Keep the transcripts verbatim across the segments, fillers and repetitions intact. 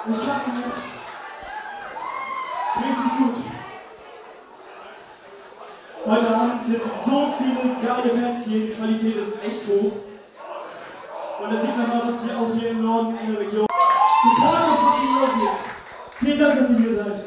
Ich kann ihn nicht. Richtig gut. Heute Abend sind so viele geile Bands hier, die Qualität ist echt hoch. Und dann sieht man mal, was wir auch hier im Norden in der Region Supporter fucking Love. Vielen Dank, dass ihr hier seid.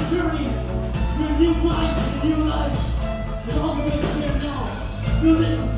New life, a new life, and all the way here now. So listen.